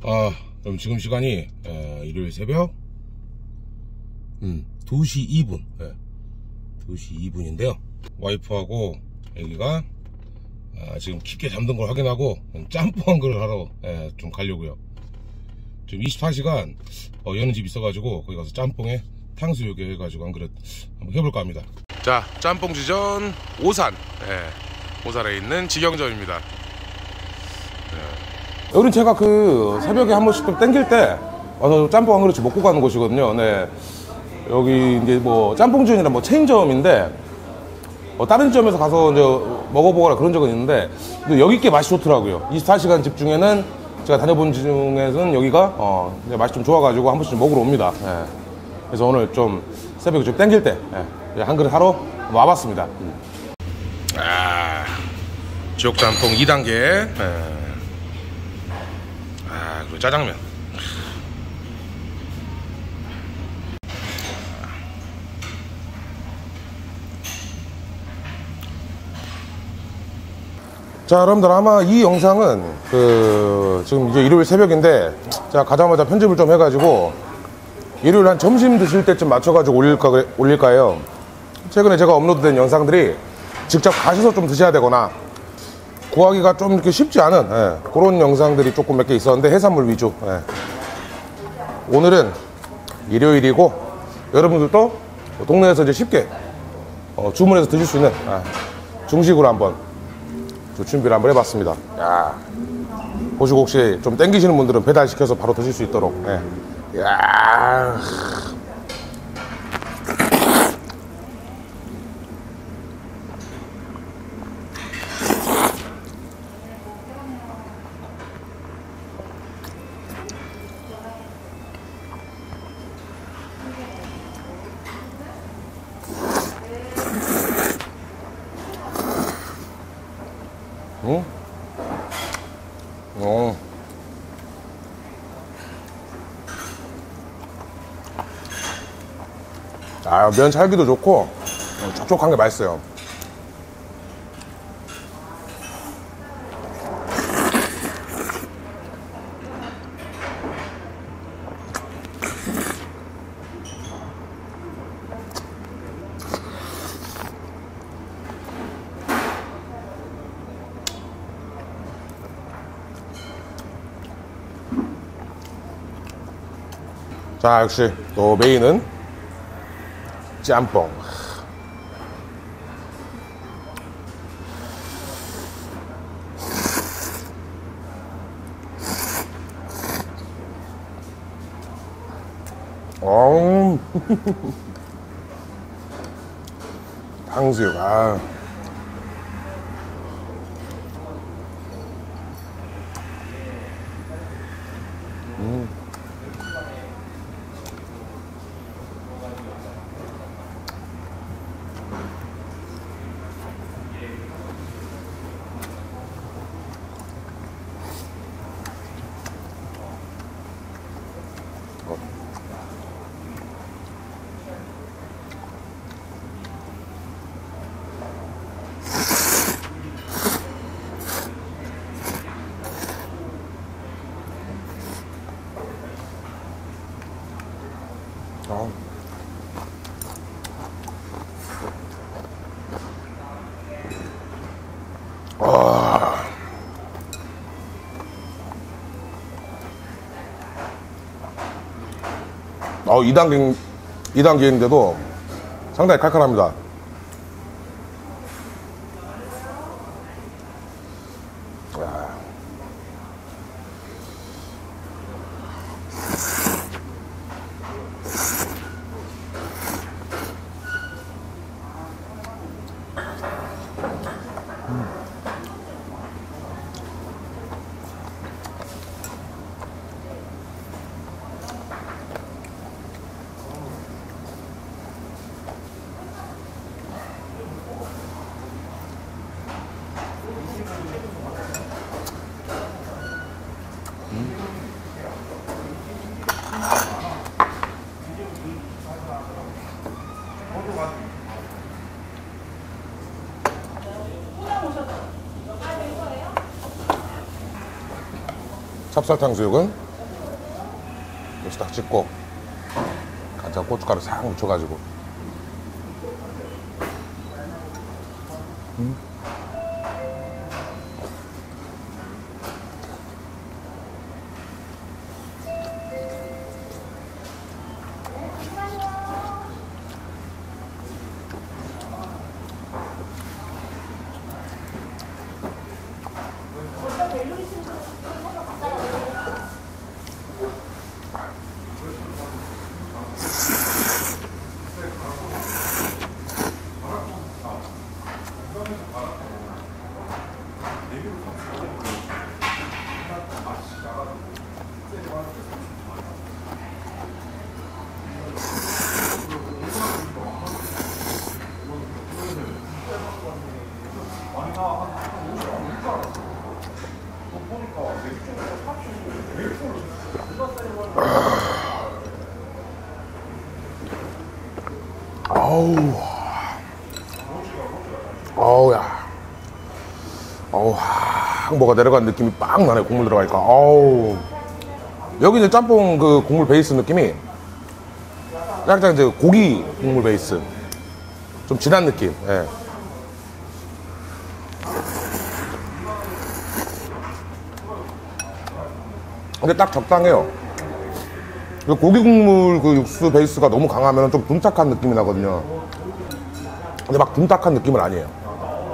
그럼 지금 시간이 일요일 새벽 2시 2분 2시 2분인데요 와이프하고 애기가 지금 깊게 잠든 걸 확인하고 짬뽕 한 그릇 하러 좀 가려고요. 지금 24시간 여는 집 있어가지고 거기 가서 짬뽕에 탕수육에 해가지고 한 그릇 한번 해볼까 합니다. 자, 짬뽕 지전 오산, 오산에 있는 직영점입니다. 여기는 제가 그 새벽에 한 번씩 좀 땡길 때 와서 짬뽕 한 그릇씩 먹고 가는 곳이거든요. 네. 여기 이제 뭐 짬뽕지연이라 뭐 체인점인데 다른 지점에서 가서 이제 먹어보거나 그런 적은 있는데 근데 여기 게 맛이 좋더라고요. 24시간 집 중에는 제가 다녀본 집 중에서는 여기가 맛이 좀 좋아가지고 한 번씩 먹으러 옵니다. 그래서 오늘 좀 새벽에 좀 땡길 때 한 그릇 하러 와봤습니다. 지옥짬뽕 2단계 그리고 짜장면. 자, 여러분들 아마 이 영상은 지금 이제 일요일 새벽인데 제가 가자마자 편집을 좀 해가지고 일요일 한 점심 드실 때쯤 맞춰가지고 올릴까 해요. 최근에 제가 업로드된 영상들이 직접 가셔서 좀 드셔야 되거나 구하기가 좀 이렇게 쉽지 않은 그런 영상들이 조금 몇 개 있었는데 해산물 위주. 오늘은 일요일이고 여러분들도 동네에서 이제 쉽게 주문해서 드실 수 있는 중식으로 한번 준비를 한번 해봤습니다. 보시고 혹시 좀 땡기시는 분들은 배달시켜서 바로 드실 수 있도록. 면 찰기도 좋고 촉촉한 게 맛있어요. 자, 역시 또 메인은 짬뽕. 탕수육. 와. 2단계인데도 상당히 칼칼합니다. 찹쌀탕수육은 김치 딱 찍고 간장 고춧가루 싹 묻혀가지고. 어우야. 확 뭐가 내려간 느낌이 빡 나네, 국물 들어가니까. 여기 이제 짬뽕 그 국물 베이스 느낌이 약간 이제 고기 국물 베이스. 좀 진한 느낌. 예. 근데 딱 적당해요. 그 고기 국물 그 육수 베이스가 너무 강하면 좀 둔탁한 느낌이 나거든요. 근데 막 둔탁한 느낌은 아니에요.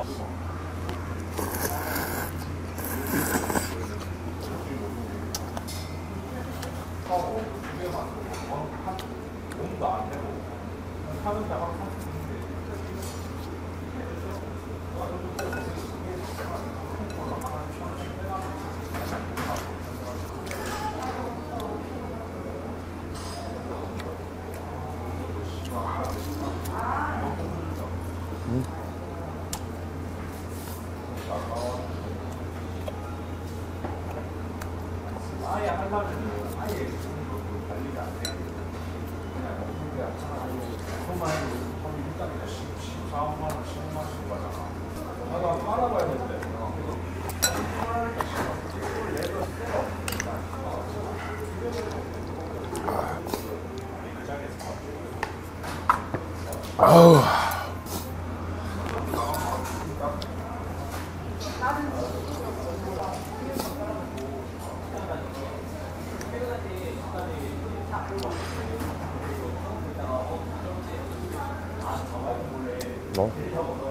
아우. 뭐?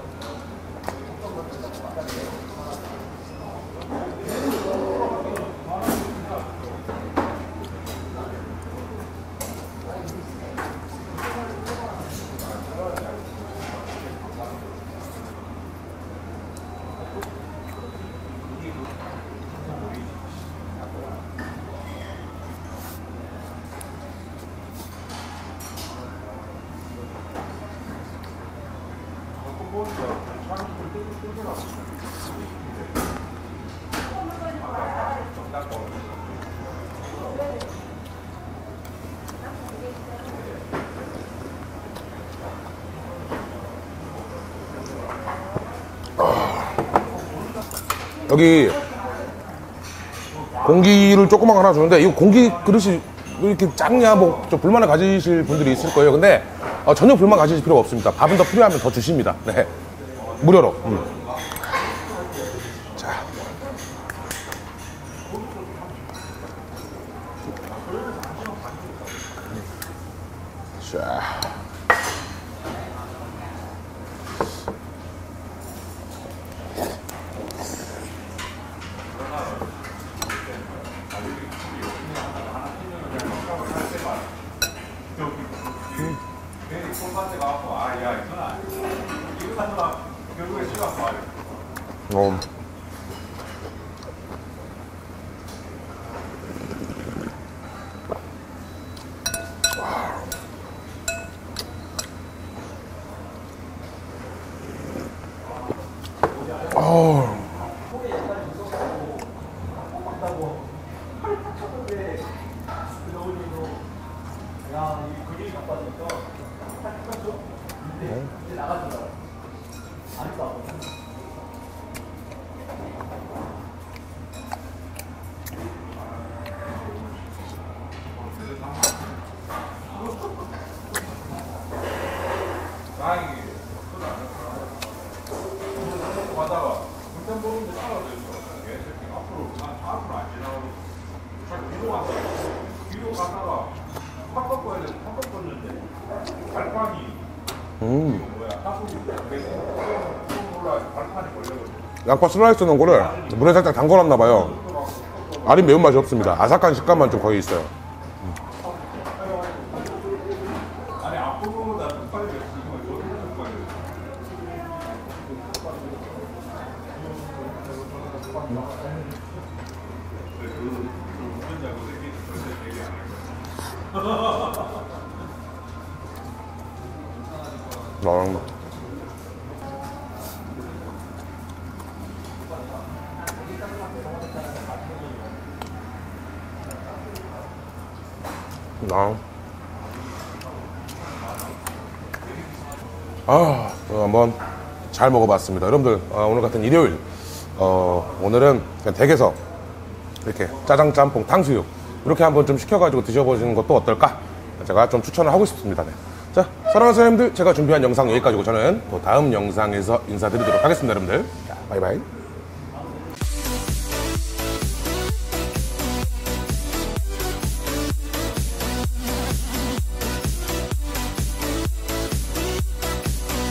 여기 공기를 조그만 거 하나 주는데 이 공기 그릇이 왜 이렇게 작냐 뭐 좀 불만을 가지실 분들이 있을 거예요. 근데 전혀 불만 가지실 필요가 없습니다. 밥은 더 필요하면 더 주십니다. 네, 무료로. 자, 자. 양파 슬라이스 넣은 거를 물에 살짝 담궈놨나봐요. 알이 매운맛이 없습니다. 아삭한 식감만 좀 거의 있어요. 한번 잘 먹어봤습니다. 여러분들 오늘 같은 일요일 오늘은 그냥 댁에서 이렇게 짜장, 짬뽕, 탕수육 이렇게 한번 좀 시켜가지고 드셔보시는 것도 어떨까 제가 좀 추천을 하고 싶습니다. 네. 자, 사랑하는 사장님들, 제가 준비한 영상 여기까지고 저는 또 다음 영상에서 인사드리도록 하겠습니다. 여러분들, 자, 바이바이.